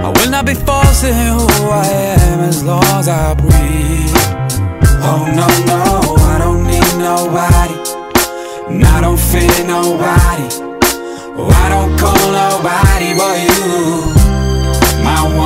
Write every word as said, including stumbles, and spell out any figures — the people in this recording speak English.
I will not be false in who I am as long as I breathe. Oh no, no, I don't need nobody, and I don't fear nobody. Oh, I don't call nobody but you, my one.